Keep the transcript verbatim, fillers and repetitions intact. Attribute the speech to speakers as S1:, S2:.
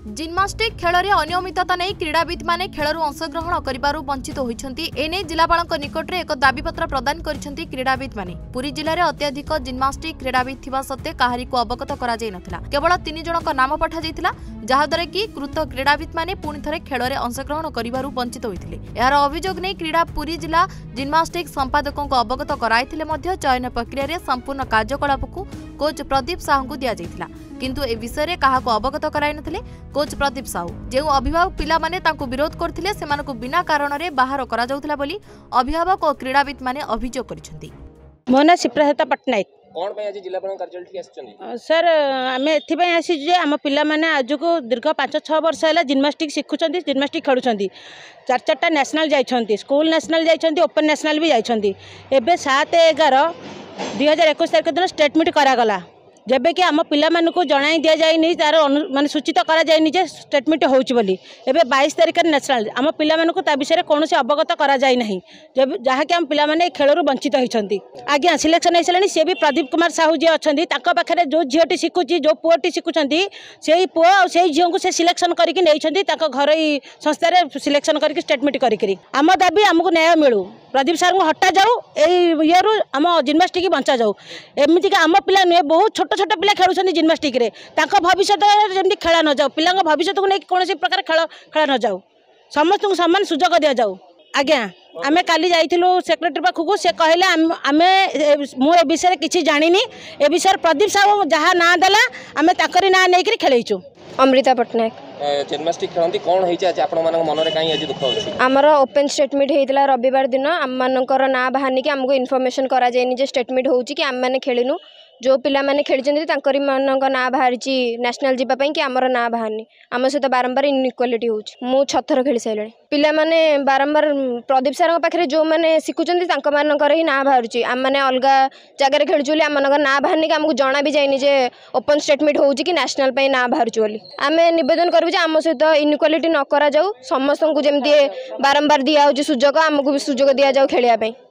S1: Gymnastic खेल में अनियमितता नहीं क्रीड़ाविद माने खेलरू अंशग्रहण करिबारु वंचित होइछंती। एने जिलापालक निकट में एक दाबीपत्र प्रदान करिसेंती क्रीड़ाविद माने। पुरी जिले में अत्यधिक जिम्नास्टिक क्रीड़ाविद थिबा सत्ते काहारी को अवगत करा जाय नथिला। केवल तीन जनक नाम पठा जायतिला, जहाद्वारा कि कृत क्रीड़ाविद माने पुणी थरे खेल में अंशग्रहण करिबारु वंचित होइथिले। यार अभियोग नहीं क्रीड़ा पुरी जिला जिम्नास्टिक संपादकों अवगत कराइथिले मध्य चयन प्रक्रिया रे संपूर्ण कार्यकलाप को कोच प्रदीप साहू को दिया जायतिला, किंतु ए विषय में काहाको अवगत कराइ नथिले। कोच प्रदीप साहू जो अभिभावक पिला माने तांको विरोध करथिले सेमानकु बिना कारण रे बाहर करा जाउथला बोली अभिभावक और क्रीड़ाविद माने अभियोग करिसेंती।
S2: मो ना शिप्राहता पटनायक
S3: कौन पे आज जिला कार्यालय ठीक आछन
S2: सर आमे एथिबे आसी जे हम पिला माने आज को दीर्घ पाँच छह वर्ष हैला जिम्नास्टिक शिखुचंती, जिम्नास्टिक खेलुचंती। चार चारटा नेशनल जाइछंती, स्कूल नेशनल जाइछंती, ओपन नेशनल भी जाइछंती। एबे सात एगार दुई हजार इक्कीस तारिख दिन स्टेटमेंट करागला, जबे कि आम पिला को जनाई दि जाए तार माने सूचित करा जाए जे स्टेटमेंट होउची बोली। एबे बाईस तारिख नेशनल आम पिला को ता विषय कौन से अवगत करा जाए नहीं, जब जहाँकि आम पिला माने खेलरू वंचित होइछंती। आज्ञा सिलेक्शन हो सारे सी भी प्रदीप कुमार साहू जी अच्छा पाखे जो झीटी शिखुची जो पुओटी शिखुंट से पुओ और से झील को सिलेक्शन करके घर संस्था सिलेक्शन करके स्टेटमेंट करी आम दाबी आमको न्याय मिलू, प्रदीप सार को हटा जाऊ इयरु आम जिम्नास्टिक बंचा जाऊ। एमती आम पिला नुहे बहुत छोट छोट पिला खेलुछंती जिम्नास्टिक रे, तांको भविष्य जमी खेला न जाऊ, पिला भविष्य को नहीं कौन प्रकार खेल खेला न जाऊ, समस्त को समान सुजोग दि जाऊ। आज्ञा आमे काली जाइथिलु सेक्रेटरी पाखु से कहले आमे मु ए विषय किछि जानिनी, ए विषय प्रदीप साहू जहाँ ना देला आमे ताकरी ना नै करी खेलैछु।
S4: अमृता पटनायक
S3: जिम्नास्टिक खेलती कौन होइछ आज आपण मानक मन रे काई आज दुख होछि?
S4: आमर ओपन स्टेटमेंट हेइतला रविवार दिन आम मानकर ना बाहानी कि हमको इन्फॉर्मेशन करा जायनी जे स्टेटमेंट होउछि कि आम माने खेलिनु, जो पिला माने खेलिचंती तांकरी मानक ना बाहरिची नेशनल जीवा पई कि हमर ना बाहानी। आम सहित बारंबार इनइक्वालिटी होउछि। मु छथर खेली साइलणी। पिला माने बारंबार प्रदीप सार पाखे जो माने शिखुचंती तांक मानकर ही ना बाहरुची, आम माने अलगा जगह रे खेलुछु बोली आम मानकर ना बाहानी कि हमको जना भी जायनी जे ओपन स्टेटमेंट होउछि कि नेशनल पई ना बाहरुची बोली। आमे निवेदन करबु जे आम सहित इनइक्वालिटी न करा जाऊ, समस्त को जेमती बारंबार दिया होउछि सुजोग, हमको भी सुजोग दिया जाऊ खेलिया पई।